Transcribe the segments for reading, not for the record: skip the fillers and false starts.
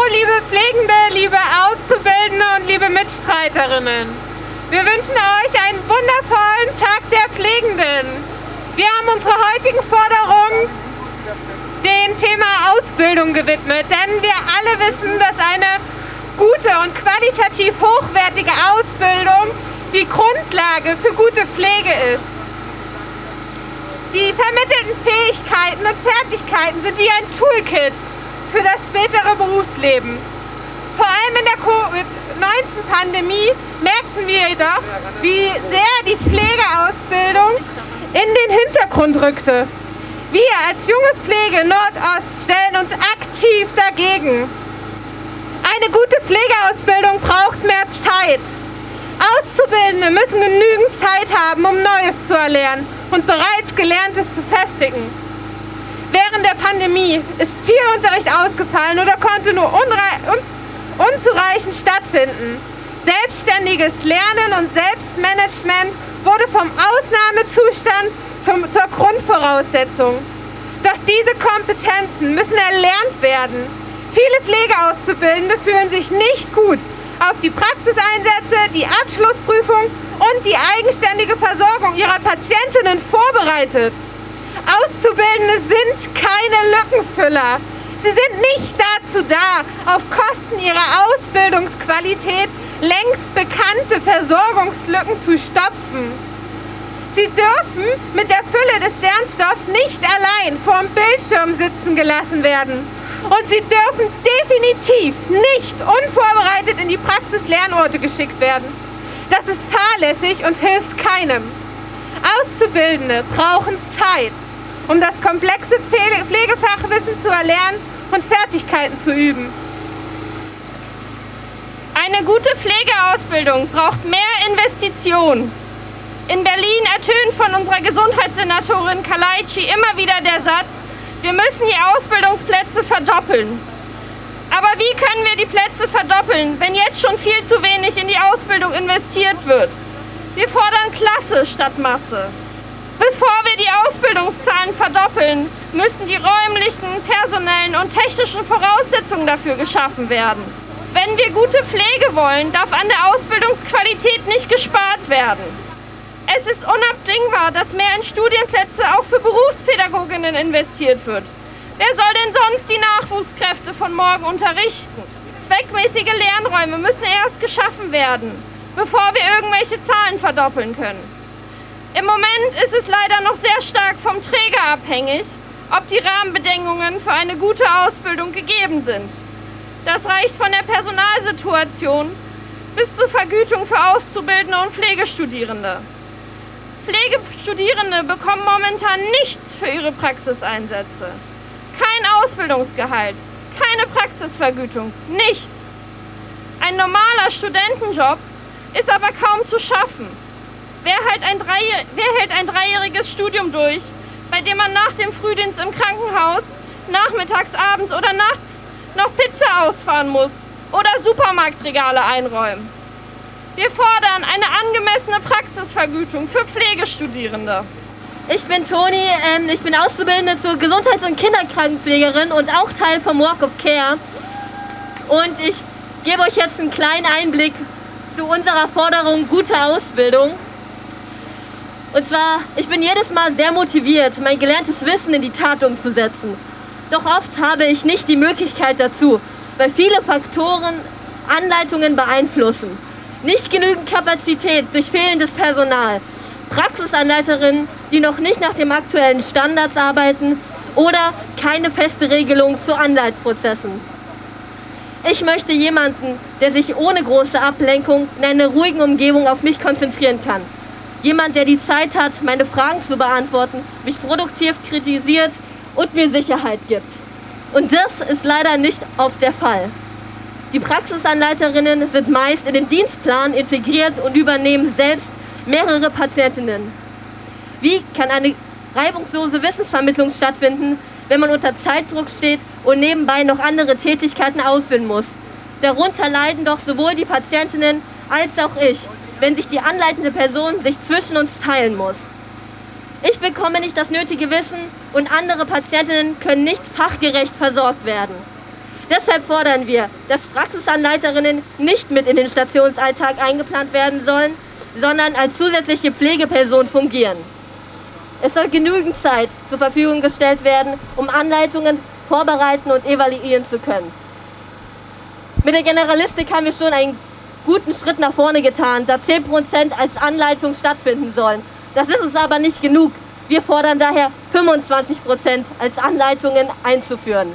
liebe Pflegende, liebe Auszubildende und liebe Mitstreiterinnen. Wir wünschen euch einen wundervollen Tag der Pflegenden. Wir haben unsere heutigen Forderungen dem Thema Ausbildung gewidmet, denn wir alle wissen, dass eine gute und qualitativ hochwertige Ausbildung die Grundlage für gute Pflege ist. Die vermittelten Fähigkeiten und Fertigkeiten sind wie ein Toolkit für das spätere Berufsleben. Vor allem in der Covid-19-Pandemie merkten wir jedoch, wie sehr die Pflegeausbildung in den Hintergrund rückte. Wir als junge Pflege Nordost stellen uns aktiv dagegen. Eine gute Pflegeausbildung braucht mehr Zeit. Auszubildende müssen genügend Zeit haben, um Neues zu erlernen und bereits Gelerntes zu festigen. Während der Pandemie ist viel Unterricht ausgefallen oder konnte nur unzureichend stattfinden. Selbstständiges Lernen und Selbstmanagement wurde vom Ausnahmezustand zur Grundvoraussetzung. Doch diese Kompetenzen müssen erlernt werden. Viele Pflegeauszubildende fühlen sich nicht gut auf die Praxiseinsätze, die Abschlussprüfung und die eigenständige Versorgung ihrer Patientinnen vorbereitet. Auszubildende sind keine Lückenfüller. Sie sind nicht dazu da, auf Kosten ihrer Ausbildungsqualität längst bekannte Versorgungslücken zu stopfen. Sie dürfen mit der Fülle des Lernstoffs nicht allein vorm Bildschirm sitzen gelassen werden. Und sie dürfen definitiv nicht unvorbereitet in die Praxislерnorte geschickt werden. Das ist fahrlässig und hilft keinem. Auszubildende brauchen Zeit, um das komplexe Pflegefachwissen zu erlernen und Fertigkeiten zu üben. Eine gute Pflegeausbildung braucht mehr Investitionen. In Berlin ertönt von unserer Gesundheitssenatorin Kalaitschi immer wieder der Satz, wir müssen die Ausbildungsplätze verdoppeln. Aber wie können wir die Plätze verdoppeln, wenn jetzt schon viel zu wenig in die Ausbildung investiert wird? Wir fordern Klasse statt Masse. Bevor wir die Ausbildungszahlen verdoppeln, müssen die räumlichen, personellen und technischen Voraussetzungen dafür geschaffen werden. Wenn wir gute Pflege wollen, darf an der Ausbildungsqualität nicht gespart werden. Es ist unabdingbar, dass mehr in Studienplätze auch für Berufspädagoginnen investiert wird. Wer soll denn sonst die Nachwuchskräfte von morgen unterrichten? Zweckmäßige Lernräume müssen erst geschaffen werden, bevor wir irgendwelche Zahlen verdoppeln können. Im Moment ist es leider noch sehr stark vom Träger abhängig, ob die Rahmenbedingungen für eine gute Ausbildung gegeben sind. Das reicht von der Personalsituation bis zur Vergütung für Auszubildende und Pflegestudierende. Pflegestudierende bekommen momentan nichts für ihre Praxiseinsätze. Kein Ausbildungsgehalt, keine Praxisvergütung, nichts. Ein normaler Studentenjob ist aber kaum zu schaffen. Wer hält ein dreijähriges Studium durch, bei dem man nach dem Frühdienst im Krankenhaus, nachmittags, abends oder nachts noch Pizza ausfahren muss oder Supermarktregale einräumen? Wir fordern eine angemessene Praxisvergütung für Pflegestudierende. Ich bin Toni, ich bin Auszubildende zur Gesundheits- und Kinderkrankenpflegerin und auch Teil vom Walk of Care. Und ich gebe euch jetzt einen kleinen Einblick zu unserer Forderung gute Ausbildung. Und zwar, ich bin jedes Mal sehr motiviert, mein gelerntes Wissen in die Tat umzusetzen. Doch oft habe ich nicht die Möglichkeit dazu, weil viele Faktoren Anleitungen beeinflussen. Nicht genügend Kapazität durch fehlendes Personal, Praxisanleiterinnen, die noch nicht nach den aktuellen Standards arbeiten oder keine feste Regelung zu Anleitprozessen. Ich möchte jemanden, der sich ohne große Ablenkung in einer ruhigen Umgebung auf mich konzentrieren kann. Jemand, der die Zeit hat, meine Fragen zu beantworten, mich produktiv kritisiert und mir Sicherheit gibt. Und das ist leider nicht oft der Fall. Die Praxisanleiterinnen sind meist in den Dienstplan integriert und übernehmen selbst mehrere Patientinnen. Wie kann eine reibungslose Wissensvermittlung stattfinden, wenn man unter Zeitdruck steht und nebenbei noch andere Tätigkeiten ausführen muss? Darunter leiden doch sowohl die Patientinnen als auch ich, wenn sich die anleitende Person sich zwischen uns teilen muss. Ich bekomme nicht das nötige Wissen und andere Patientinnen können nicht fachgerecht versorgt werden. Deshalb fordern wir, dass Praxisanleiterinnen nicht mit in den Stationsalltag eingeplant werden sollen, sondern als zusätzliche Pflegeperson fungieren. Es soll genügend Zeit zur Verfügung gestellt werden, um Anleitungen vorbereiten und evaluieren zu können. Mit der Generalistik haben wir schon einen guten Schritt nach vorne getan, da 10% als Anleitung stattfinden sollen. Das ist uns aber nicht genug. Wir fordern daher 25% als Anleitungen einzuführen.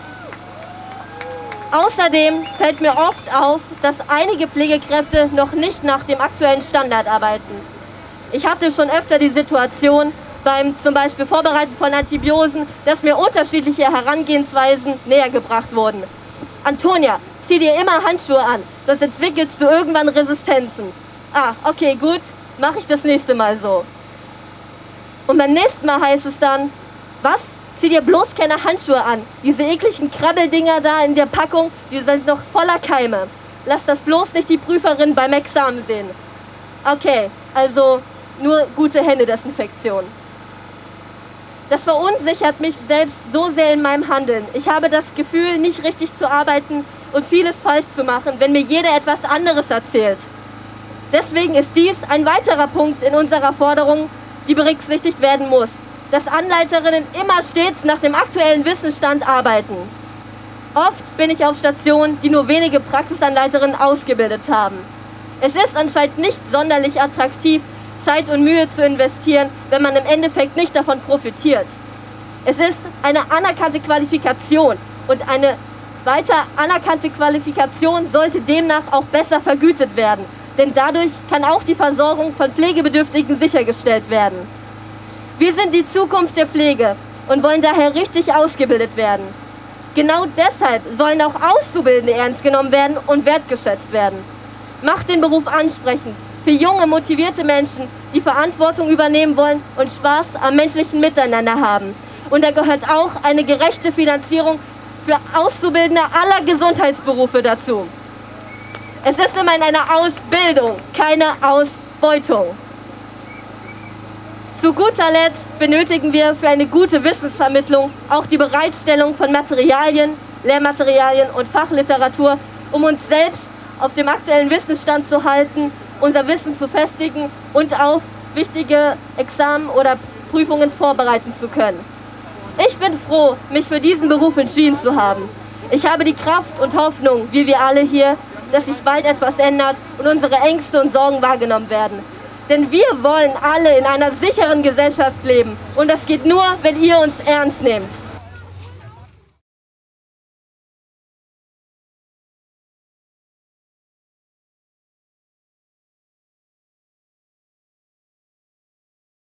Außerdem fällt mir oft auf, dass einige Pflegekräfte noch nicht nach dem aktuellen Standard arbeiten. Ich hatte schon öfter die Situation, beim zum Beispiel Vorbereiten von Antibiosen, dass mir unterschiedliche Herangehensweisen näher gebracht wurden. Antonia, zieh dir immer Handschuhe an, sonst entwickelst du irgendwann Resistenzen. Ah, okay, gut, mache ich das nächste Mal so. Und beim nächsten Mal heißt es dann, was? Zieh dir bloß keine Handschuhe an. Diese ekligen Krabbeldinger da in der Packung, die sind noch voller Keime. Lass das bloß nicht die Prüferin beim Examen sehen. Okay, also nur gute Händedesinfektion. Das verunsichert mich selbst so sehr in meinem Handeln. Ich habe das Gefühl, nicht richtig zu arbeiten und vieles falsch zu machen, wenn mir jeder etwas anderes erzählt. Deswegen ist dies ein weiterer Punkt in unserer Forderung, die berücksichtigt werden muss, dass Anleiterinnen immer stets nach dem aktuellen Wissensstand arbeiten. Oft bin ich auf Stationen, die nur wenige Praxisanleiterinnen ausgebildet haben. Es ist anscheinend nicht sonderlich attraktiv, Zeit und Mühe zu investieren, wenn man im Endeffekt nicht davon profitiert. Es ist eine anerkannte Qualifikation und eine weiter anerkannte Qualifikation sollte demnach auch besser vergütet werden, denn dadurch kann auch die Versorgung von Pflegebedürftigen sichergestellt werden. Wir sind die Zukunft der Pflege und wollen daher richtig ausgebildet werden. Genau deshalb sollen auch Auszubildende ernst genommen werden und wertgeschätzt werden. Macht den Beruf ansprechend für junge, motivierte Menschen, die Verantwortung übernehmen wollen und Spaß am menschlichen Miteinander haben. Und da gehört auch eine gerechte Finanzierung für Auszubildende aller Gesundheitsberufe dazu. Es ist immerhin eine Ausbildung, keine Ausbeutung. Zu guter Letzt benötigen wir für eine gute Wissensvermittlung auch die Bereitstellung von Materialien, Lehrmaterialien und Fachliteratur, um uns selbst auf dem aktuellen Wissensstand zu halten, unser Wissen zu festigen und auf wichtige Examen oder Prüfungen vorbereiten zu können. Ich bin froh, mich für diesen Beruf entschieden zu haben. Ich habe die Kraft und Hoffnung, wie wir alle hier, dass sich bald etwas ändert und unsere Ängste und Sorgen wahrgenommen werden. Denn wir wollen alle in einer sicheren Gesellschaft leben und das geht nur, wenn ihr uns ernst nehmt.